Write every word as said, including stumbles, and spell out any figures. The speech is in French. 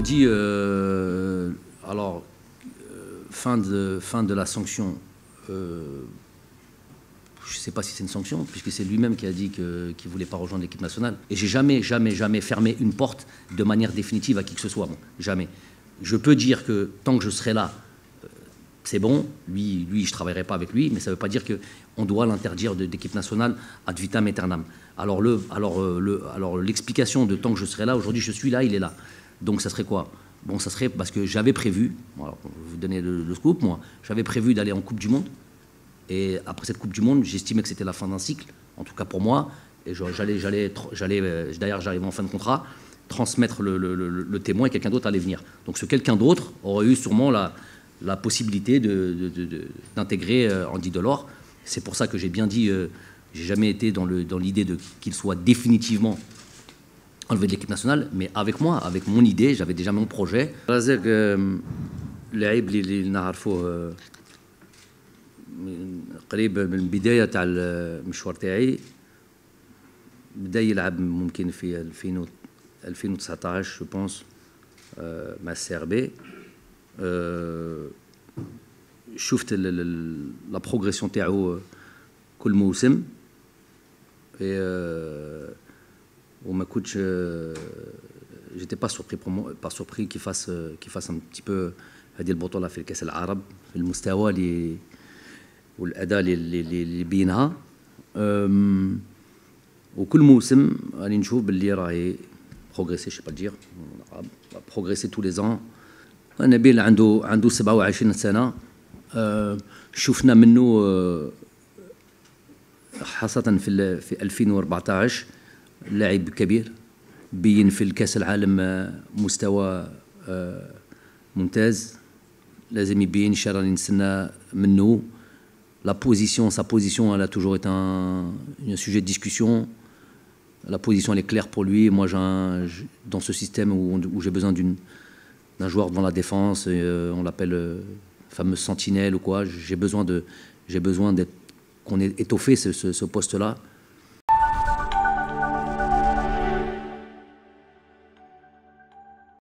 me dit, euh, alors, euh, fin, de, fin de la sanction, euh, je ne sais pas si c'est une sanction, puisque c'est lui-même qui a dit qu'il ne voulait pas rejoindre l'équipe nationale. Et j'ai jamais, jamais, jamais fermé une porte de manière définitive à qui que ce soit. Bon, jamais. Je peux dire que tant que je serai là, euh, c'est bon. Lui, lui, je ne travaillerai pas avec lui, mais ça ne veut pas dire qu'on doit l'interdire de l'équipe nationale ad vitam aeternam. Alors, le, alors, euh, le, alors l'explication de tant que je serai là, aujourd'hui je suis là, il est là. Donc ça serait quoi? Bon, ça serait parce que j'avais prévu, alors, je vais vous donner le, le scoop, moi, j'avais prévu d'aller en Coupe du Monde. Et après cette Coupe du Monde, j'estimais que c'était la fin d'un cycle, en tout cas pour moi. Et j'allais, j'allais, j'allais, d'ailleurs, j'arrivais en fin de contrat, transmettre le, le, le, le témoin et quelqu'un d'autre allait venir. Donc ce quelqu'un d'autre aurait eu sûrement la, la possibilité de, de, de, de, d'intégrer euh, Andy Delors. C'est pour ça que j'ai bien dit, euh, j'ai jamais été dans, le, dans l'idée de, qu'il soit définitivement enlevé de l'équipe nationale, mais avec moi, avec mon idée, j'avais déjà mon projet. Razak, اللاعب اللي نعرفوه قريب من البداية تاع المشوار تاعي، بدا يلعب ممكن في ألفين وتسعطاش جو بونس مع السي ار بي. شفت لا بروغريسيون تاعو كل موسم وما كنتش j'étais pas surpris pour moi pas surpris qu'il fasse qu'il fasse un petit peu هذه البطولة في كأس العرب في المستوى اللي والاداء اللي اللي بينها. وكل موسم راني نشوف باللي راهي بروغريسي شي با دير بروغريسي تو لي زون. نبيل عنده عنده سبعة وعشرين سنه، شفنا منه خاصه في في ألفين وأربعطاش لاعب كبير بين في الكاس العالم مستوى ممتاز، لازم يبين شي راني نستنى منه. La position, sa position, elle a toujours été un, un sujet de discussion. La position, elle est claire pour lui. Moi, j'ai un, dans ce système où, où j'ai besoin d'une, d'un joueur devant la défense, et, euh, on l'appelle euh, fameuse sentinelle ou quoi. J'ai besoin de, j'ai besoin d'être, qu'on ait étoffé ce, ce, ce poste-là.